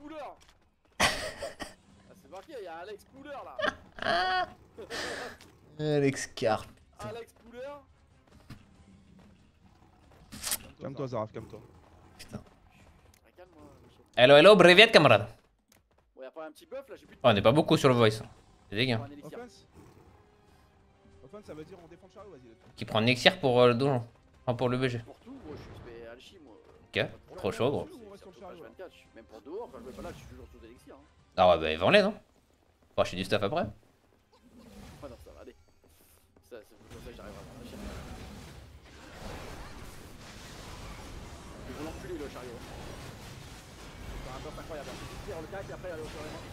Couleur. Ah, c'est marqué, il y a Alex Couleur là. Alex Carp. Alex Couleur. Calme-toi, Zaraf, calme-toi. Putain. Ah, calme-moi, Michel. Hello, hello, brevet, camarade. Bon, y'a pas un petit buff là, j'ai plus de. Oh, on est pas beaucoup sur le voice. C'est dégueu. Un élixir. Offense. Offense, ça veut dire on défend le chariot, vas-y. Qui prend un Nexir pour le donjon. Enfin, pour le BG. Pour tout, moi je suis spé alchimie moi. Ok, trop chaud, gros. C'est surtout page 24, même pour dehors, quand je vais pas là, je suis toujours sous élixir. Hein. Ah ouais, bah, vends-les, non? Faut acheter du stuff après. Ah non, ça va, allez. C'est pour ça que j'arrive à vendre la chaîne. Ils vont l'enculer le chariot. C'est un buff incroyable. Il tire le cac et après il y a le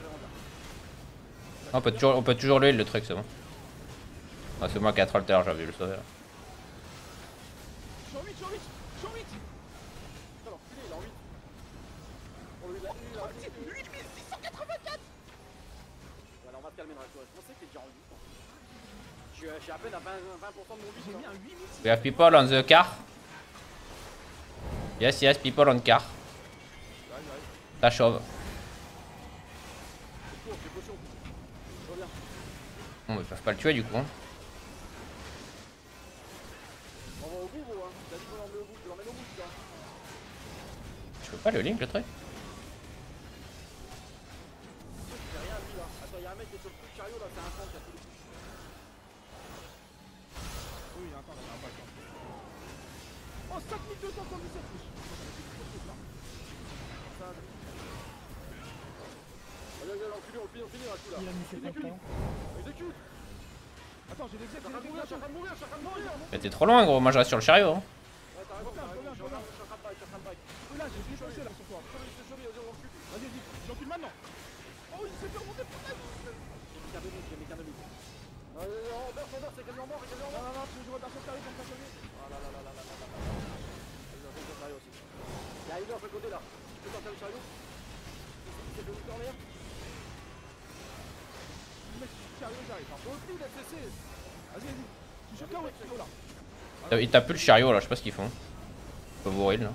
On peut toujours le truc, c'est bon. Ah, c'est moi qui a troll tout à l'heure, j'avais le sauver là. Je suis en 8, je suis en 8, je suis en 8. Putain, l'enculé, il est en 8. On lui a 8684. Voilà, on va se calmer dans la tour. Je pensais que t'es déjà en 8. Je suis à peine à 20% de mon 8. J'ai mis un 8000. We have people on the car. Yes, yes, people on car. La chauve. C'est potion. Je reviens. Bon, ils peuvent pas le tuer du coup. Hein. On va au bout, gros. Hein. T'as dit qu'on l'emmène au bout, tu l'emmènes au bout, putain. Je peux pas le link le truc. J'ai rien à lui là. Attends, y'a un mec qui est sur le coup de chariot là, c'est un camp qui a tous les coups. Oui, il y a un temps, il y a un temps. Oh, 5277. Allez, l'enculé, on finit là, coup là. Il a mis ses Exécute. Exécute. Attends, j'ai des Je suis en train de mourir, je suis en train de mourir, je suis en train de mourir. Mais t'es trop loin, gros. Moi je reste sur le chariot. Hein. Ouais, t'as raison, je suis en train de bike, je suis en train de bike. Là, j'ai défoncé là sur toi. Vas-y, on recule. Vas-y, vas-y, j'encule maintenant. Oh, il s'est fait remonter pour la vie. J'ai mis qu'un demi. On verse, c'est quasiment mort, c'est quasiment mort. Non, tu joues à personne qui arrive comme ça, sauver. Ah là là là là là là là. Vas-y, on fait le chariot aussi. Y'a Heider de côté là. Tu peux sortir le chariot. C'est le victoire meilleur. Mec, je suis chariot, j'arrive. Recule, FCC. Vas-y, vas-y. Tu joues KO, tu joues là. Ils tapent plus le chariot là, je sais pas ce qu'ils font. Je peux vous heal là.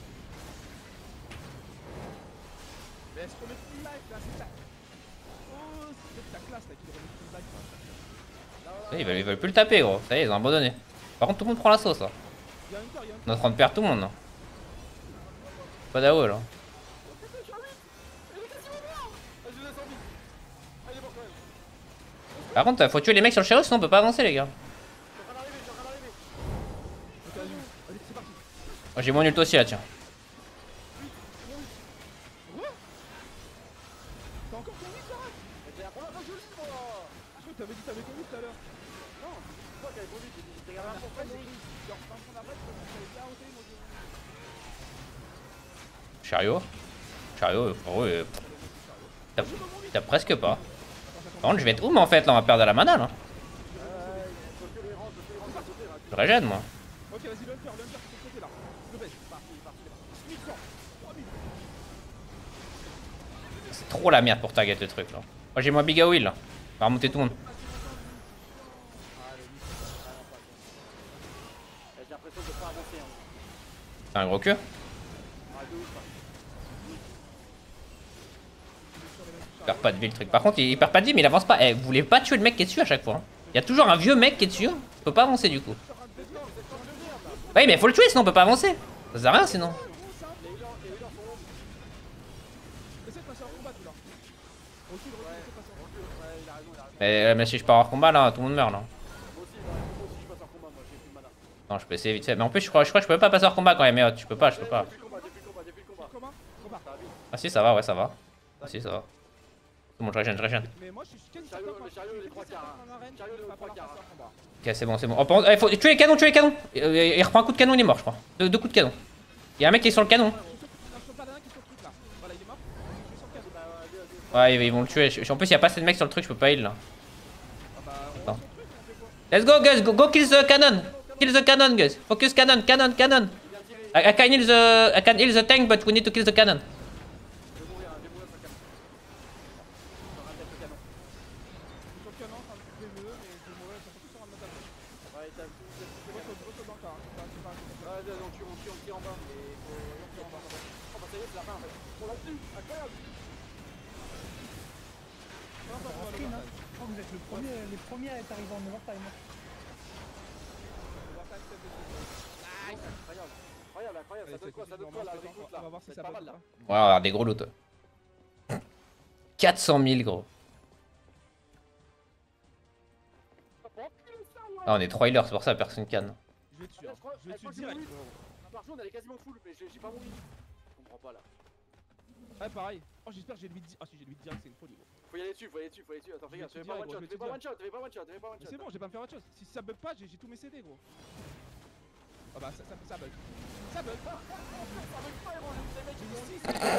Mais est-ce qu'on met full life là, c'est ça. Oh, c'est ta classe là qui remet full life là. Ils veulent plus le taper, gros. Ça y est, ils ont abandonné. Par contre, tout le monde prend la sauce là. Y'a une terre, y'a une On est en train de perdre tout le monde là. Pas d'AO là. Par contre, faut tuer les mecs sur le chariot sinon on peut pas avancer, les gars. Allez, c'est parti. Moi j'ai mon ult aussi là, tiens. T'as encore ton 8 là? Je crois que t'avais dit t'avais ton 8 tout à l'heure. Chariot. Chariot, frérot, t'as presque pas. Par contre, je vais être où, mais en fait, là, on va perdre la mana, là. Je régène, moi. Ok, vas-y, le hunter sur ce côté là. Le best, parti. 1100, 3000. C'est trop la merde pour target le truc, là. Moi, j'ai moi Big Will, là. On va remonter tout le monde. J'ai l'impression de pas avancer. C'est un gros queue. Il perd pas de vie, le truc. Par contre, il perd pas de vie, mais il avance pas. Eh, vous voulez pas tuer le mec qui est dessus à chaque fois. Hein. Il y a toujours un vieux mec qui est dessus. Il peut pas avancer, du coup. Oui, mais faut le tuer, sinon on peut pas avancer. Ça sert à rien, sinon. Essaie de passer en combat, tout là. Recule, Mais si je pars hors combat, là, tout le monde meurt, là. Moi aussi, je passe en combat, moi j'ai plus de mana. Non, je peux essayer vite fait. Mais en plus, je crois que je peux pas passer hors combat quand même. Mais je peux pas. J'ai plus le combat. combat. Ah si, ça va, ouais, ça va. Ah si, ça va. Tout le monde, je régène. Mais moi, je suis quasi Chariot, certain le chariot, les trois quarts. Chariot, les trois quarts. Ok, c'est bon. Oh, par contre, faut tuer les canons. Il reprend un coup de canon, il est mort, je crois. Deux coups de canon. Il y a un mec qui est sur le canon. Ouais, ils vont le tuer. En plus, il y a pas assez de mecs sur le truc, je peux pas heal là. Attends. Let's go, guys. Go kill the cannon. Kill the cannon, guys. Focus cannon. I can heal the tank, but we need to kill the cannon. avec le Les premiers à être arrivés en overtime. Incroyable. Incroyable, incroyable. Ça donne quoi? Ça donne quoi là avec l'autre là? On va voir si C'est ça pas bug mal là. pas. Ouais, on va avoir des gros loot. 400 000 gros. Ah, on est 3 healers, c'est pour ça personne canne. Je vais te tuer. Je vais te tuer direct. Par jour, on est quasiment full, mais j'ai pas mouru. Je comprends pas là. Ouais, pareil. Oh, j'espère que j'ai le 8 direct. Ah, si j'ai le 8 direct, c'est une folie gros. Faut y aller dessus, faut y aller dessus, faut y aller dessus. Attends, fais gaffe, t'avais pas one shot, t'avais pas one shot, t'avais pas one shot, t'avais pas one Mais shot. c'est bon, je vais pas me faire autre chose. Si ça bug pas, j'ai tous mes CD gros. Ah bah ça bug. Ça bug. Ça bug pas, gros, les mecs ils ont dit.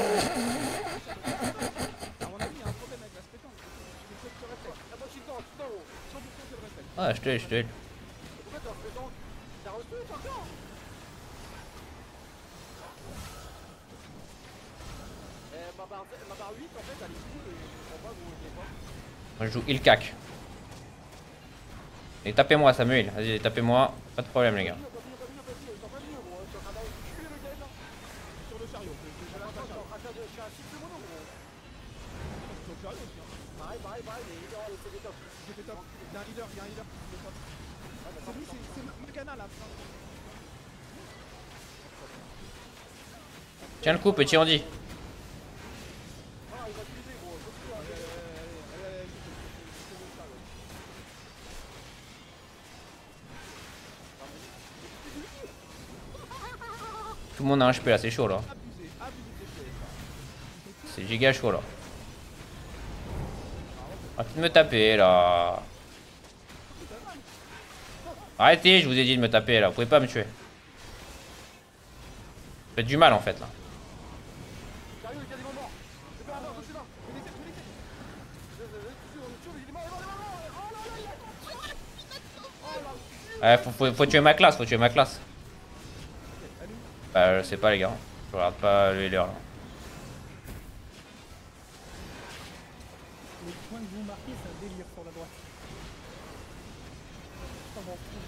À mon avis, il y a un problème avec la spétance. Je vais te respect. Ah, moi je suis dedans, gros. 100% c'est le respect. Ah, je te heal. Pourquoi t'as refait donc? T'as reçu encore? Ma barre 8 en fait elle est cool et je comprends pas où je l'ai pas. Moi je joue heal cac. Et tapez-moi Samuel, vas-y tapez-moi, pas de problème les gars. Sur le chariot. Je lâche un chariot. Je suis un chiffre de mono gros. Sur le chariot aussi. Pareil, mais il est c'est des tops. J'ai fait top. Il y a un leader qui est top. C'est lui, c'est Magana là. Tiens le coup petit Andy. Ah il va tuer gros, faut tuer. Tout le monde a un HP là, c'est chaud là. Abusé de DPS. C'est giga chaud là. Arrêtez de me taper là. Arrêtez, je vous ai dit de me taper là, vous pouvez pas me tuer. Vous faites du mal en fait là. Sérieux, il est quasiment mort. Je peux avoir, je sais pas. Faut tuer ma classe, faut tuer ma classe. Bah je sais pas les gars, je regarde pas le healer là. Les points que vous marquez, c'est un délire sur la droite. Ça m'en fout.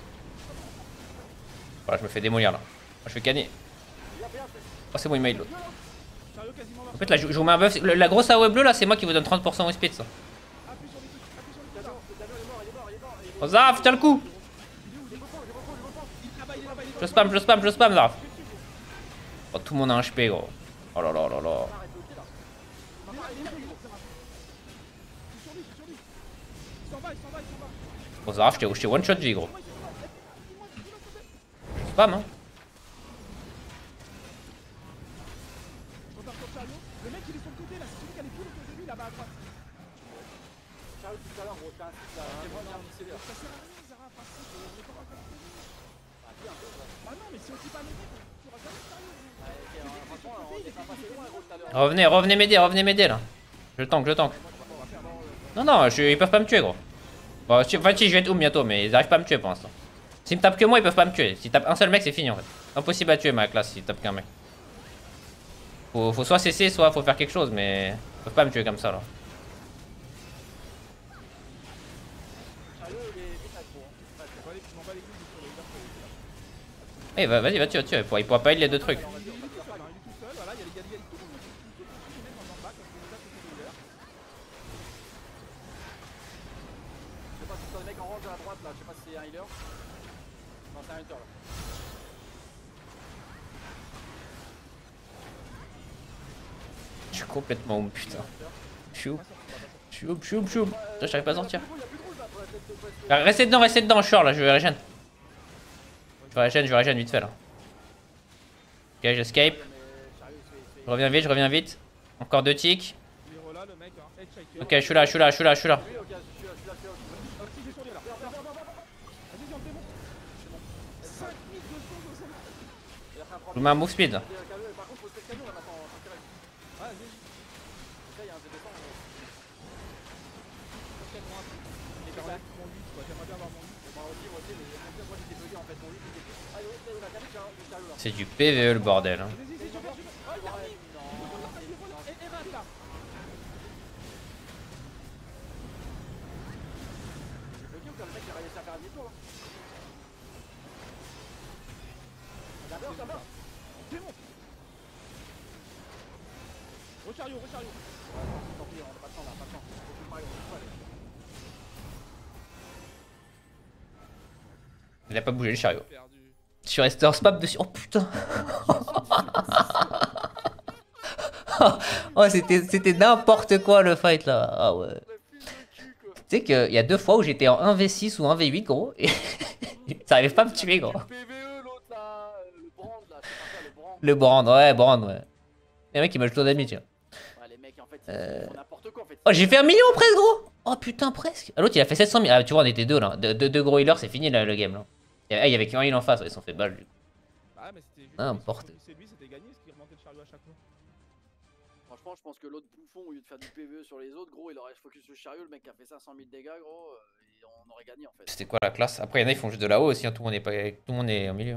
Voilà, je me fais démolir là. Moi, je fais gagner. Oh c'est bon, il m'a heal l'autre. Chariot quasiment mort. En fait là je vous mets un buff, la grosse AOE bleue là c'est moi qui vous donne 30% au speed ça. Appuie sur les trucs. Appuie sur les trucs. Oh Zaf, tiens le coup. Je spam Zaf. Oh tout le monde a un HP gros. Oh là là là là. Sur lui. Il s'en va. Oh Zaf, je t'ai one shot vie gros. Spam hein. Je repars sur le chariot. Le mec il est sur le côté là, c'est celui qui a les poules autour de lui là-bas à droite. Sérieux, tout à l'heure, gros, t'as un site là. Ça sert à rien, Zara, parce que on est pas encore fini. Ah non, mais si on tue pas les mecs, tu auras jamais de chariot. Franchement, on est pas passé loin, gros, tout à l'heure. Revenez m'aider là. Je tank. Non, ils peuvent pas me tuer gros. Bon, enfin si, je vais être oum bientôt, mais ils arrivent pas à me tuer pour l'instant. S'ils me tapent que moi, ils peuvent pas me tuer. S'ils tapent un seul mec, c'est fini en fait. Impossible à tuer ma classe s'ils tapent qu'un mec. Faut soit cesser, soit faut faire quelque chose, mais ils peuvent pas me tuer comme ça là. Sérieux, il est vite à gros. Je m'en bats les couilles sur le leader. Eh vas-y, va tuer. Il pourra pas heal les deux trucs. Il est tout seul, voilà, il y a tout le monde qui met en bas parce que ça c'est le leader. Je sais pas si c'est un mec en range à droite là, je sais pas si c'est un healer. Non, c'est un hunter là. Je suis complètement oum, putain. Je suis oum. Putain, j'arrive pas à sortir. Restez dedans, je suis hors là, je vais régène. Je régène vite fait là. Ok, j'escape. Je reviens vite. Encore 2 ticks. Il est relâ le mec, hein. Headshake. Ok, je suis là. Oui, ok, je suis là, Si j'ai sur lui là. Vas-y, on le démonte. 5200. Je vous mets un move speed. Par contre, faut se faire camion là maintenant. Ouais, vas-y. Là, il y a un ZD100. J'aimerais bien avoir mon 8. Moi aussi, mais moi j'étais bugué en fait. Mon 8 était. Ah, il va gagner, le chariot là. C'est du PVE le bordel. Hein. Vas-y, je vais. Oh, il a mis. Et rate là. J'ai bugué ou quand le mec il a réussi à faire un demi-tour là? D'abord. Démonte. Rechariot. Tant pis, on a pas de temps là, pas de temps. Faut que je m'arrête, faut que je m'arrête. Il a pas bougé le chariot. Perdu. Je suis resté en spam dessus. Oh putain. Oh, c'était n'importe quoi le fight là. Ah ouais. La file de cul, quoi. Tu sais qu'il y a 2 fois où j'étais en 1v6 ou 1v8 gros. Et ça arrive pas à me tuer gros. Le PVE, l'autre là, le brand là, c'est pas ça, le brand. Le Brand, ouais, Brand, ouais. Il y a un mec qui m'a jeté d'amis, tiens. Ouais, les mecs, en fait, ils font n'importe quoi en fait. Oh, j'ai fait 1 million presque gros. Oh putain, presque. Ah, l'autre il a fait 700 000. Ah, tu vois, on était 2 là. 2 gros healers, c'est fini là, le game là. Il y avait qu'un heal en face, ouais, ils se sont fait balle du coup. Ah, mais c'était juste. N'importe. C'est lui, c'était gagné, ce qui remontait le chariot à chaque fois. Franchement, je pense que l'autre bouffon, au lieu de faire du PVE sur les autres, gros, il aurait focus le chariot, le mec a fait 500 000 dégâts, gros, et on aurait gagné en fait. C'était quoi la classe? Après, il y en a, ils font juste de là-haut aussi, hein. Tout le monde est au milieu.